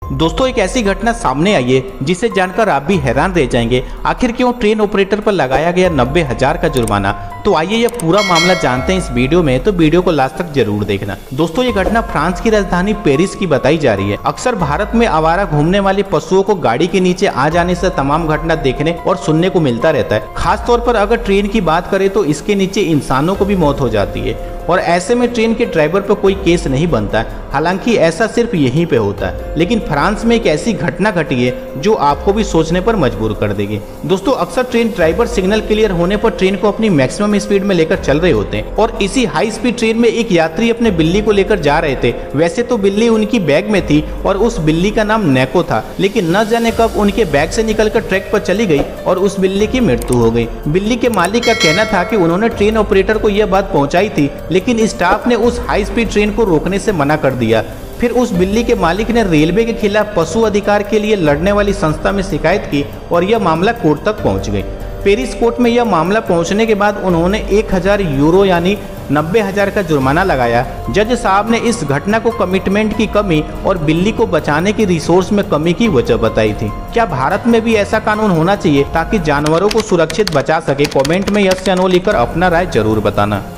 दोस्तों एक ऐसी घटना सामने आई है जिसे जानकर आप भी हैरान रह जाएंगे। आखिर क्यों ट्रेन ऑपरेटर पर लगाया गया 90,000 का जुर्माना। तो आइए यह पूरा मामला जानते हैं इस वीडियो में, तो वीडियो को लास्ट तक जरूर देखना। दोस्तों ये घटना फ्रांस की राजधानी पेरिस की बताई जा रही है। अक्सर भारत में आवारा घूमने वाले पशुओं को गाड़ी के नीचे आ जाने से तमाम घटना देखने और सुनने को मिलता रहता है। खास तौर पर अगर ट्रेन की बात करें तो इसके नीचे इंसानों को भी मौत हो जाती है और ऐसे में ट्रेन के ड्राइवर पर कोई केस नहीं बनता है। हालांकि ऐसा सिर्फ यहीं पे होता है, लेकिन फ्रांस में एक ऐसी घटना घटी है जो आपको भी सोचने पर मजबूर कर देगी। दोस्तों अक्सर ट्रेन ड्राइवर सिग्नल क्लियर होने पर ट्रेन को अपनी मैक्सिमम स्पीड में लेकर चल रहे होते हैं और इसी हाई स्पीड ट्रेन में एक यात्री अपने बिल्ली को लेकर जा रहे थे। वैसे तो बिल्ली उनकी बैग में थी और उस बिल्ली का नाम नेको था, लेकिन न जाने कब उनके बैग से निकलकर ट्रैक पर चली गई और उस बिल्ली की मृत्यु हो गई। बिल्ली के मालिक का कहना था कि उन्होंने ट्रेन ऑपरेटर को यह बात पहुंचाई थी, लेकिन स्टाफ ने उस हाई स्पीड ट्रेन को रोकने से मना कर दिया। फिर उस बिल्ली के मालिक ने रेलवे के खिलाफ पशु अधिकार के लिए लड़ने वाली संस्था में शिकायत की और यह मामला कोर्ट तक पहुंच गई। पेरिस कोर्ट में यह मामला पहुंचने के बाद उन्होंने 1000 यूरो यानी 90,000 का जुर्माना लगाया। जज साहब ने इस घटना को कमिटमेंट की कमी और बिल्ली को बचाने की रिसोर्स में कमी की वजह बताई थी। क्या भारत में भी ऐसा कानून होना चाहिए ताकि जानवरों को सुरक्षित बचा सके? कमेंट में यस या नो लिखकर अपना राय जरूर बताना।